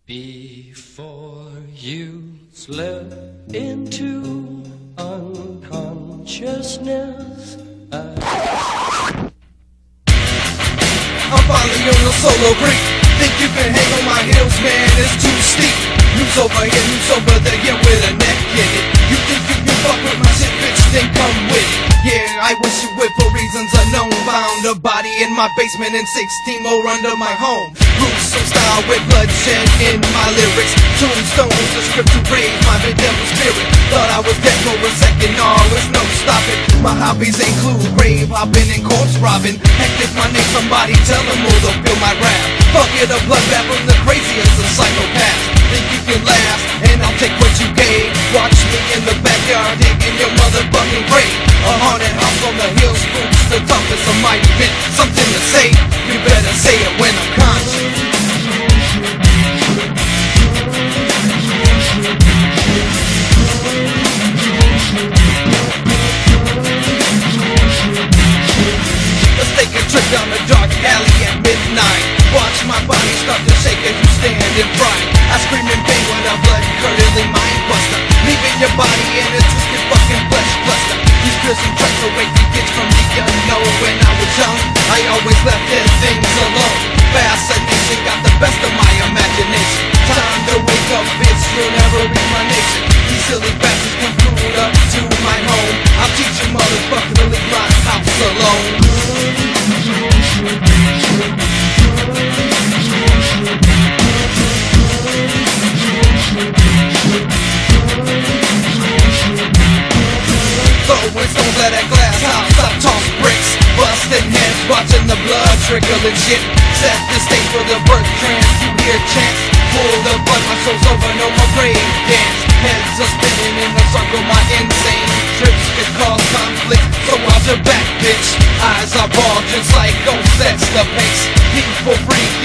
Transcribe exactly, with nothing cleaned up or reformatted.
Before you slip into unconsciousness, I... I'm finally on a solo break. Think you can hang on my heels, man, it's too steep. News over here, news over there, yeah, with a neck in it. You think you can fuck with my shit, bitch, then come with it. Yeah, I wish you would for reasons unknown. Found a body in my basement and sixteen more under my home. Gruesome style with bloodshed in my lyrics. Tombstones, the script to raise my devil spirit. Thought I was dead for a second, no, it's no stopping. My hobbies include grave hopping and corpse robbing. Heck, if my name somebody tell them or they'll feel my wrath. Fuck it, a bloodbath from the craziest of psychopaths. Think you can last, and I'll take what you gave. Watch me in the backyard digging your motherfucking grave. A haunted house on the hill, spooks the toughest of my event. Something to say, you better say it when I'm conscious. Let's take a trip down the dark alley at midnight. Watch my body start to shake as you stand in fright. I scream in pain when a blood-curdling mind buster, leaving your body in a twisted fucking flesh cluster. These piercing tracks away from kids from the unknown. When I was young, I always left their things alone. Fascination got the best of my imagination. Time to wake up, bitch, you'll never be my nation. These silly bastards come through up to my home. I'll teach you motherfucker to leave my house alone. Throwing stones at that glass house, I toss bricks, busting heads, watching the blood trickle and shit. Set the stage for the birth trance, you hear chants. Pull the button, my soul's over, no more grave dance. Heads are spinning in a circle, my insane trips could cause conflict. So watch your back, bitch. Eyes are bulging, psycho sets the pace. People free